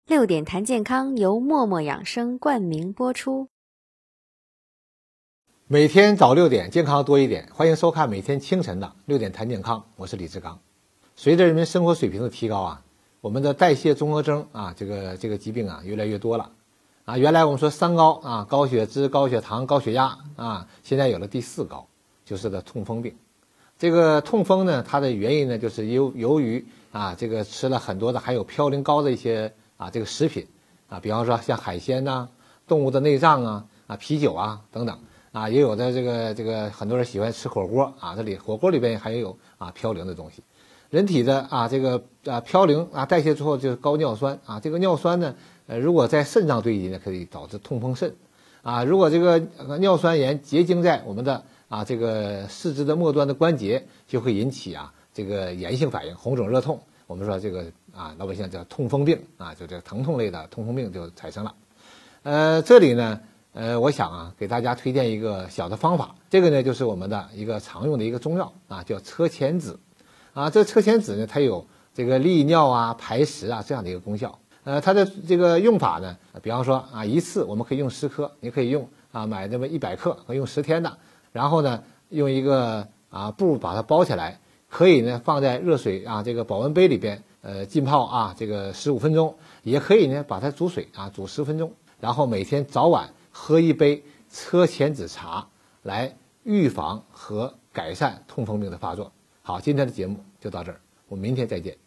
六点谈健康由默默养生冠名播出。 每天早6点，健康多一点，欢迎收看每天清晨的6点谈健康，我是李志刚。随着人们生活水平的提高啊，我们的代谢综合征啊，这个疾病啊越来越多了啊。原来我们说三高啊，高血脂、高血糖、高血压啊，现在有了第4高，就是的痛风病。这个痛风呢，它的原因呢，就是由于啊，这个吃了很多的含有嘌呤高的一些啊这个食品啊，比方说像海鲜呐、动物的内脏啊、啤酒啊等等啊，也有的这个很多人喜欢吃火锅啊，火锅里边还有嘌呤的东西。人体的嘌呤代谢之后就是高尿酸啊，这个尿酸呢如果在肾上堆积呢，可以导致痛风肾啊。如果这个尿酸盐结晶在我们的这个四肢的末端的关节，就会引起这个炎性反应，红肿热痛。我们说这个老百姓叫痛风病啊，就这个疼痛类的痛风病就产生了。这里呢我想给大家推荐一个小的方法，这个呢就是我们的一个常用的一个中药叫车前子这车前子呢，它有这个利尿排石这样的一个功效。它的这个用法呢，比方说一次我们可以用10颗，你可以用买那么100克，可以用10天的。然后呢，用一个布把它包起来，可以呢放在热水这个保温杯里边浸泡这个15分钟，也可以呢把它煮水煮10分钟，然后每天早晚喝一杯车前子茶，来预防和改善痛风病的发作。好，今天的节目就到这儿，我们明天再见。